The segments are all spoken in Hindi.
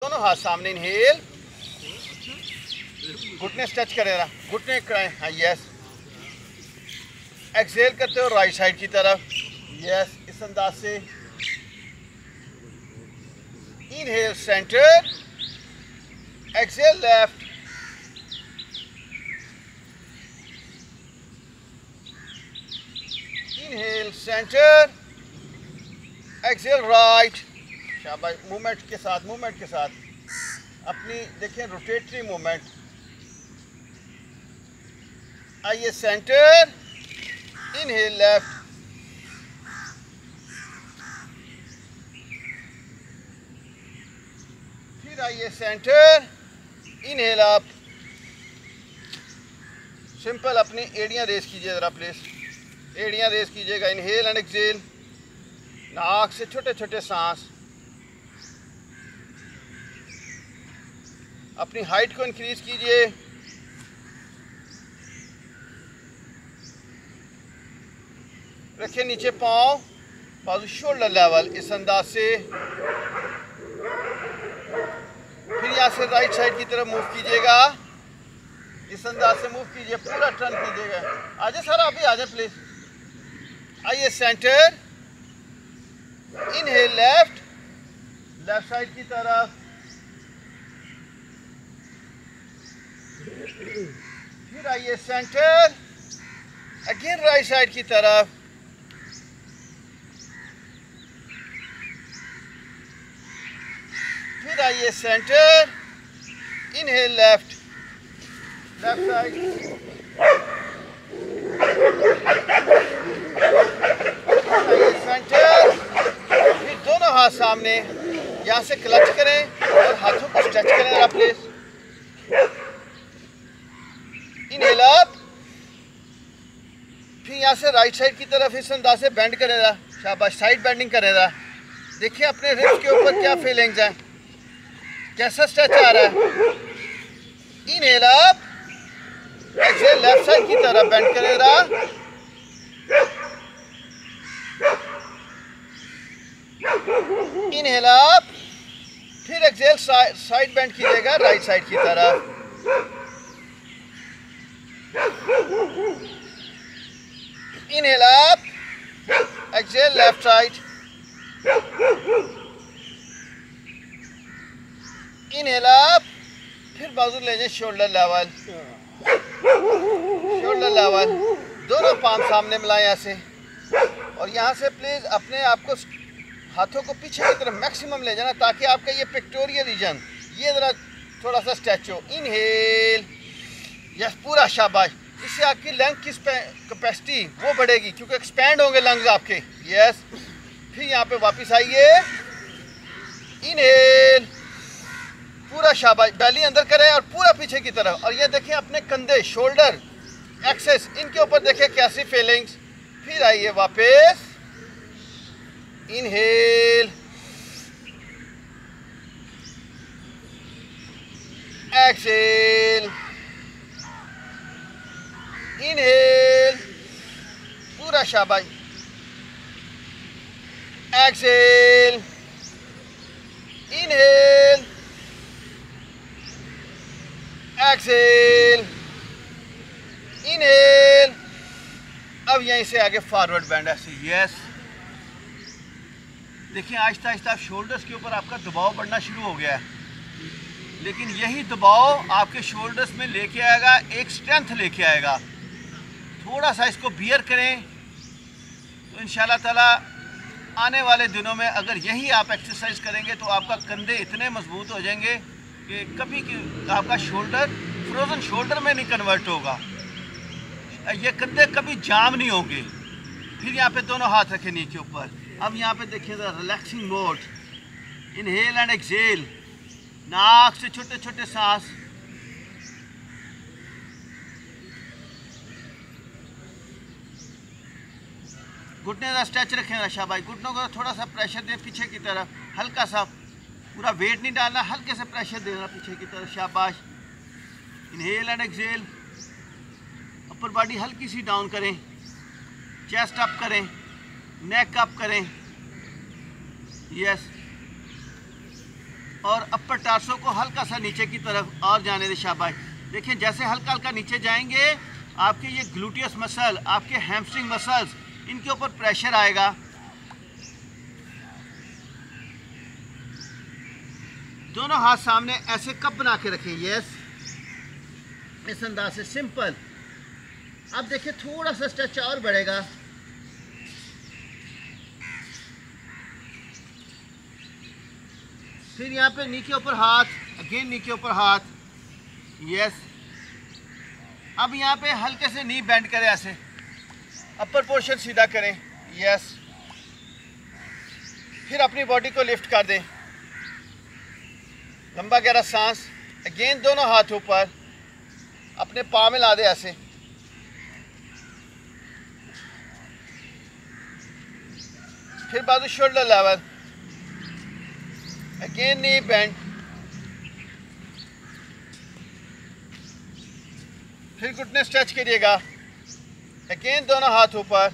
दोनों हाथ सामने, इनहेल, घुटने स्ट्रेच करें, घुटने कराएं, हाँ यस। एक्सहेल करते हो राइट साइड की तरफ, यस, इस अंदाज से। Inhale center, exhale left, inhale center, exhale right. शाबाश, मूवमेंट के साथ, मूवमेंट के साथ अपनी देखें रोटेटरी मूवमेंट। आइए सेंटर, इनहेल लेफ्ट, फिर आइए सेंटर, इनहेल अप। सिंपल अपनी एड़ियां रेस कीजिए जरा प्लीज, एड़ियां रेस कीजिएगा। इनहेल एंड एक्सहेल, नाक से छोटे छोटे सांस। अपनी हाइट को इंक्रीज कीजिए। रखिए नीचे पाँव, बाजू शोल्डर लेवल, इस अंदाज से। फिर यहाँ से राइट साइड की तरफ मूव कीजिएगा, इस अंदाज से मूव कीजिए, पूरा टर्न कीजिएगा। आजे सर, अभी आ जाए प्लीज। आइए center, inhale left, left side की तरफ, फिर आइए सेंटर, अगेन राइट साइड की तरफ, फिर आइए center, inhale left, left side, आइए सेंटर, फिर दोनों हाथ सामने, यहाँ से क्लच करें और हाथों को स्ट्रेच करें जरा प्लीज। इनहेल अप, फिर यहाँ से राइट साइड की तरफ इस अंदाज से बेंड करें जरा, शाबाश, साइड बेंडिंग करें जरा। देखिए अपने रिब्स के ऊपर क्या फीलिंग्स हैं, कैसा स्ट्रेच आ रहा है। Inhale up, exhale left side की तरफ बेंड करें जरा। इनहेल अप, फिर एक्सहेल साइड बेंड कीजिएगा राइट साइड की तरफ। Inhale up, exhale left side, inhale up, फिर बाजू ले जाए शोल्डर लेवल, शोल्डर लेवल, दोनों पाम सामने मिलाएं ऐसे। और यहाँ से प्लीज अपने आप को हाथों को पीछे की तरफ मैक्सिमम ले जाना, ताकि आपका ये पिक्टोरियल रीजन ये जरा थोड़ा सा स्ट्रेच हो। इनहेल, यस, पूरा, शाबाश। इससे आपकी लंग की कैपेसिटी वो बढ़ेगी, क्योंकि एक्सपैंड होंगे लंग्स आपके, यस। फिर यहाँ पे वापस आइए, इनहेल, पूरा, शाबाश, बैली अंदर करें और पूरा पीछे की तरफ। और ये देखें अपने कंधे, शोल्डर एक्सेस, इनके ऊपर देखें कैसी फीलिंग्स। फिर आइए वापस, इनहेल, एक्सहेल, इनहेल, पूरा, शाबाश, एक्सहेल, इनहेल, एक्सहेल, इनहेल। अब यहीं से आगे फॉरवर्ड बेंड ऐसे, यस। देखिए आहिस्ता आहिस्ता शोल्डर्स के ऊपर आपका दबाव बढ़ना शुरू हो गया है, लेकिन यही दबाव आपके शोल्डर्स में लेके आएगा, एक स्ट्रेंथ लेके आएगा। थोड़ा सा इसको बियर करें तो इंशाल्लाह ताला आने वाले दिनों में अगर यही आप एक्सरसाइज करेंगे तो आपका कंधे इतने मजबूत हो जाएंगे कि कभी आपका शोल्डर फ्रोजन शोल्डर में नहीं कन्वर्ट होगा, ये कंधे कभी जाम नहीं होंगे। फिर यहाँ पे दोनों हाथ रखें नी के ऊपर। अब यहाँ पे देखिए relaxing mode, inhale and exhale, नाक से छोटे छोटे सांस। घुटने का स्ट्रेच रखें शाबाश, घुटनों को थोड़ा सा प्रेशर दें पीछे की तरफ, हल्का सा, पूरा वेट नहीं डालना, हल्के से प्रेशर देना पीछे की तरफ, शाबाश। Inhale and exhale, upper body हल्की सी डाउन करें, चेस्ट अप करें, नेक अप करें, यस। और अपर टार्सो को हल्का सा नीचे की तरफ और जाने दे। शाबाश। देखिए जैसे हल्का हल्का नीचे जाएंगे आपके ये ग्लूटियस मसल, आपके हैमस्ट्रिंग मसल्स, इनके ऊपर प्रेशर आएगा। दोनों हाथ सामने ऐसे कप बना के रखें। यस, इस अंदाज से सिंपल। अब देखिए थोड़ा सा स्ट्रेच और बढ़ेगा। फिर यहाँ पे नी के ऊपर हाथ, अगेन नी के ऊपर हाथ। यस। अब यहाँ पे हल्के से नी बेंड करें, ऐसे अपर पोर्शन सीधा करें। यस। फिर अपनी बॉडी को लिफ्ट कर दें, लंबा गहरा सांस। अगेन दोनों हाथ ऊपर, अपने पाँव में ला दे ऐसे। फिर बाजू shoulder level, again knee bend. फिर घुटने स्ट्रेच करिएगा, अगेन दोनों हाथ ऊपर।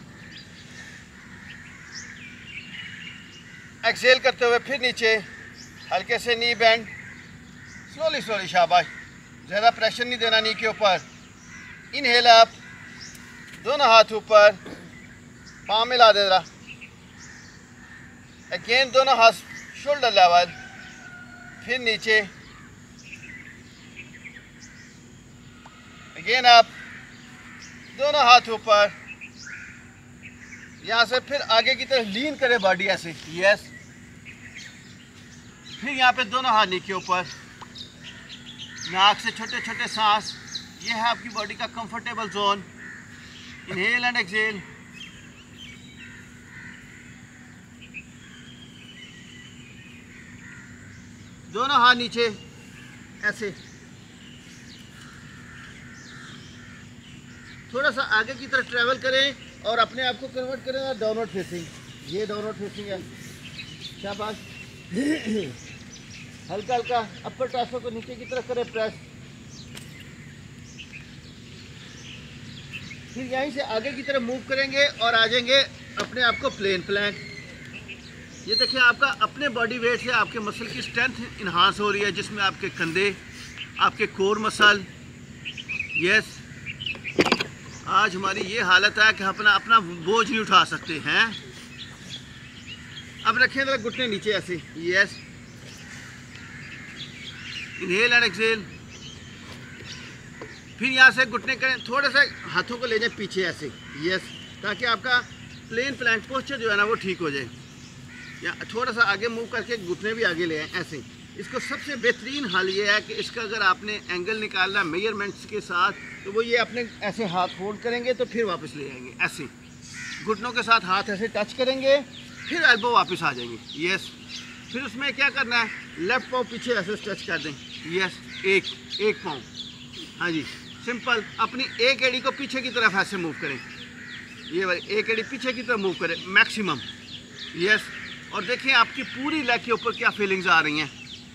एक्सेल करते हुए फिर नीचे, हल्के से नी बेंड, स्लोली स्लोली। शाबाश। ज़्यादा प्रेशर नहीं देना नी के ऊपर। इनहेल अप, दोनों हाथ ऊपर, पाँव में ला दे रहा। अगेन दोनों हाथ शोल्डर लेवल, फिर नीचे, अगेन अप, दोनों हाथ ऊपर। यहाँ से फिर आगे की तरफ लीन करें बॉडी ऐसे। यस। फिर यहाँ पे दोनों हाथ नीचे ऊपर, नाक से छोटे छोटे सांस। ये है आपकी बॉडी का comfortable zone. Inhale and exhale. दोनों हाथ नीचे ऐसे, थोड़ा सा आगे की तरफ ट्रैवल करें और अपने आप को कन्वर्ट करें डाउनवर्ड फेसिंग। ये डाउनवर्ड फेसिंग है। शाबाश। हल्का हल्का अपर टार्सो को नीचे की तरफ करें प्रेस। फिर यहीं से आगे की तरफ मूव करेंगे और आ जाएंगे अपने आप को प्लेन प्लैंक। ये देखिए आपका अपने बॉडी वेट से आपके मसल की स्ट्रेंथ इन्हांस हो रही है, जिसमें आपके कंधे, आपके कोर मसल। यस। आज हमारी ये हालत है कि अपना बोझ नहीं उठा सकते हैं। अब रखें जरा घुटने नीचे ऐसे। यस। Inhale and exhale. फिर यहाँ से घुटने करें, थोड़ा सा हाथों को ले जाए पीछे ऐसे। यस। ताकि आपका प्लेन प्लैंक पोस्चर जो है ना वो ठीक हो जाए। या थोड़ा सा आगे मूव करके घुटने भी आगे ले आए ऐसे। इसको सबसे बेहतरीन हाल ये है कि इसका अगर आपने एंगल निकालना है मेजरमेंट्स के साथ, तो वो ये अपने ऐसे हाथ होल्ड करेंगे तो फिर वापस ले आएंगे ऐसे। घुटनों के साथ हाथ ऐसे टच करेंगे, फिर एल्बो वापस आ जाएंगे। यस। फिर उसमें क्या करना है, लेफ्ट पाँव पीछे ऐसे स्ट्रेच कर दें। यस। एक पाँव, हाँ जी, सिंपल। अपनी एक एड़ी को पीछे की तरफ ऐसे मूव करें। ये वाली एक एड़ी पीछे की तरफ मूव करें मैक्सिमम। यस। और देखिए आपकी पूरी लेग के ऊपर क्या फीलिंग्स आ रही हैं।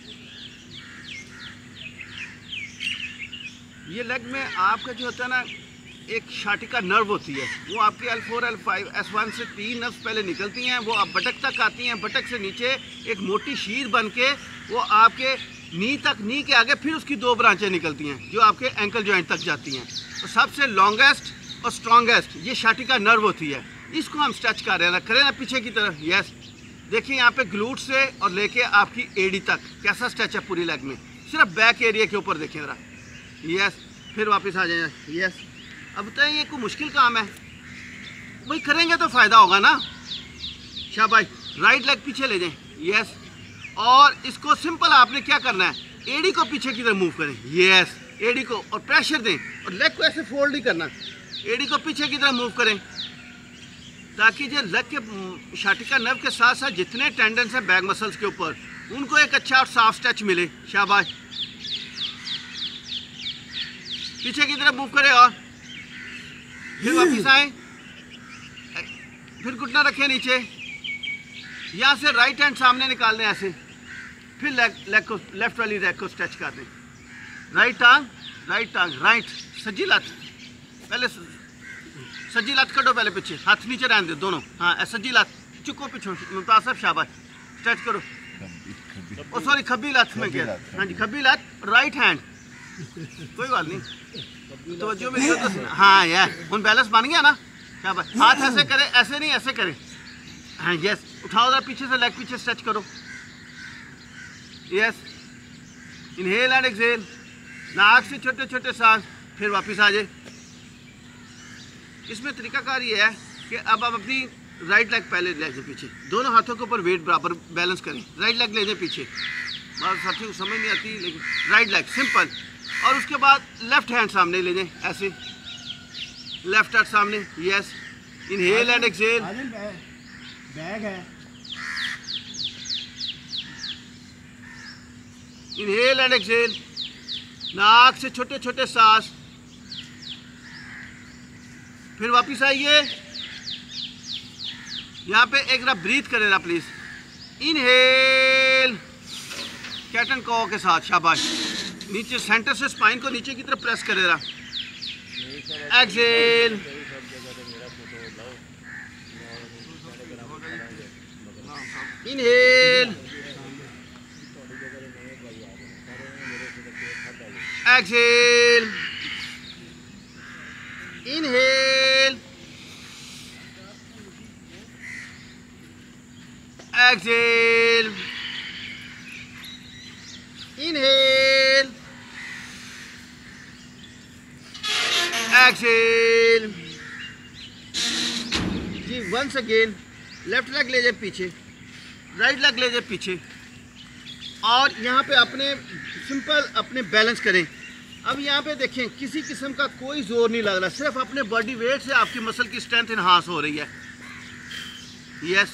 ये लेग में आपका जो होता है ना, एक शाटिका नर्व होती है, वो आपके L4, L5, S1 से 3 नर्व्स पहले निकलती हैं, वो आप बटक तक आती हैं। बटक से नीचे एक मोटी शीर बन के वो आपके नी तक, नी के आगे फिर उसकी 2 ब्रांचें निकलती हैं जो आपके एंकल जॉइंट तक जाती हैं। तो सबसे लॉन्गेस्ट और स्ट्रॉन्गेस्ट ये शाटिका नर्व होती है। इसको हम स्ट्रेच कर रहे हैं, करें ना पीछे की तरफ। यस। देखिए यहाँ पे ग्लूट से और लेके आपकी एडी तक कैसा स्ट्रेच है पूरी लेग में। सिर्फ बैक एरिया के ऊपर देखें ज़रा। यस। फिर वापस आ जाए। यस। अब बताएं ये कोई मुश्किल काम है? वही करेंगे तो फ़ायदा होगा ना। शाबाश। राइट लेग पीछे ले जाएं। यस। और इसको सिंपल आपने क्या करना है, एडी को पीछे की तरफ मूव करें। यस। एडी को और प्रेशर दें और लेग को ऐसे फोल्ड नहीं करना। एडी को पीछे की तरफ मूव करें ताकि जो लेग के शाटिका नर्व के साथ साथ जितने टेंडन्स हैं बैक मसल्स के ऊपर, उनको एक अच्छा और साफ स्ट्रेच मिले। शाबाश। पीछे की तरफ मूव करें और फिर वापस आए। फिर घुटना रखें नीचे, यहाँ से राइट हैंड सामने निकाल दें ऐसे। फिर लेग को, लेफ्ट वाली लेग को स्ट्रेच कर दें। राइट टांग, राइट सज्जी लात, पहले सज्जी लात कटो, पहले पीछे हाथ नीचे रहने दो दोनों। हाँ, सज्जी लात चुको पीछे मुमताज साहब। शाबाश। स्ट्रेच करो। ओ सॉरी खब्बी लत में क्या, हाँ जी खब्बी लत राइट हैंड, कोई बात नहीं तो जो भी हाँ यार उन बैलेंस बन गया ना, क्या बात, हाथ ऐसे करे, ऐसे नहीं ऐसे करे, हाँ यस, उठाओ जरा पीछे से, लेग पीछे स्ट्रेच करो, यस, इनहेल एंड एक्सहेल, नाक से छोटे छोटे सांस, फिर वापस आ जाए। इसमें तरीकाकार ये है कि अब आप अपनी राइट लेग पहले ले जाए पीछे, दोनों हाथों के ऊपर वेट बराबर बैलेंस करें, राइट लेग ले जाए पीछे, बात साथियों को समझ नहीं आती लेकिन राइट लेग सिंपल, और उसके बाद लेफ्ट हैंड सामने ले जाए ऐसे, लेफ्ट हैंड सामने, यस, इनहेल एंड एक्सहेल, बैग है, इनहेल एंड एक्सहेल, नाक से छोटे छोटे सांस, फिर वापस आइए, यहाँ पे एक बार ब्रीथ करें ना प्लीज, इनहेल कैट एंड कॉ के साथ, शाबाश, नीचे सेंटर से स्पाइन को नीचे की तरफ प्रेस करे रहा, exhale, inhale, exhale, inhale, exhale, inhale, exhale, जी वंस अगेन, लेफ्ट लेग ले जाए पीछे, राइट लेग ले जाए पीछे, और यहाँ पे अपने सिंपल अपने बैलेंस करें। अब यहाँ पे देखें किसी किस्म का कोई जोर नहीं लग रहा, सिर्फ अपने बॉडी वेट से आपकी मसल की स्ट्रेंथ इन्हांस हो रही है, यस,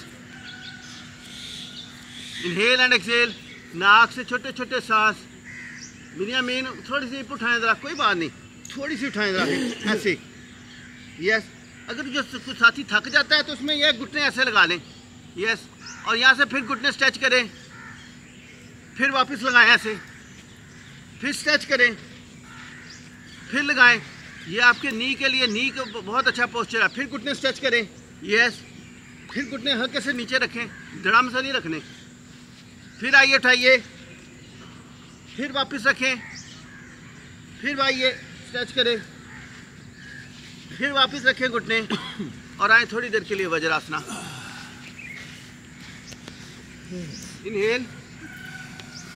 इनहेल एंड एक्सहेल, नाक से छोटे छोटे सांस, बिनियामीन थोड़ी सी उठाएं ज़रा, कोई बात नहीं, थोड़ी सी उठाएं ज़रा ऐसे, यस, अगर जो कुछ साथी थक जाता है तो उसमें यह घुटने ऐसे लगा लें, यस, और यहाँ से फिर घुटने स्ट्रेच करें, फिर वापस लगाएं ऐसे, फिर स्ट्रेच करें, फिर लगाएं, ये आपके नी के लिए, नी का बहुत अच्छा पोस्चर है, फिर घुटने स्ट्रेच करें, यस, फिर घुटने हल्के से नीचे रखें, धड़ाम से नहीं रखने, फिर आइए उठाइए, फिर वापस रखें, फिर आइए स्ट्रेच करें, फिर वापस रखें घुटने, और आए थोड़ी देर के लिए वज्रासना, इनहेल,